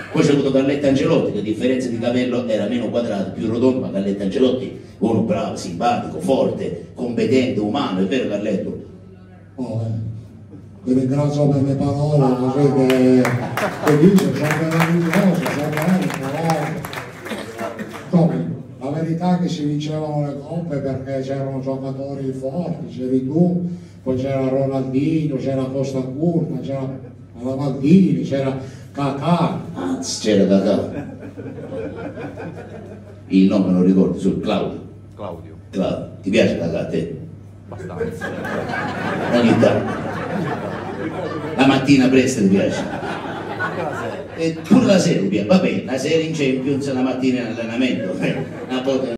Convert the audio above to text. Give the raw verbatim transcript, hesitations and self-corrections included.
Poi c'è avuto Carletto Ancelotti, che a differenza di Capello era meno quadrato, più rotondo, ma Carletto Ancelotti, uno bravo, simpatico, forte, competente, umano, è vero Carletto? Oh, eh. Vi ringrazio per le parole, così che, che dice, sono meravigliose, sono belle parole. Insomma, la verità è che si vincevano le coppe perché c'erano giocatori forti, c'eri tu, poi c'era Ronaldinho, c'era Costa Curta, c'era Maldini, c'era Kakà. Anzi, c'era Kakà. Il nome non ricordo, sul Claudio. Claudio. Claudio. Ti piace Kakà a te? Abbastanza. Ogni tanto. La mattina presto ti piace? E pure la sera ti piace? Va bene, la sera in Champions, la mattina in allenamento. Una volta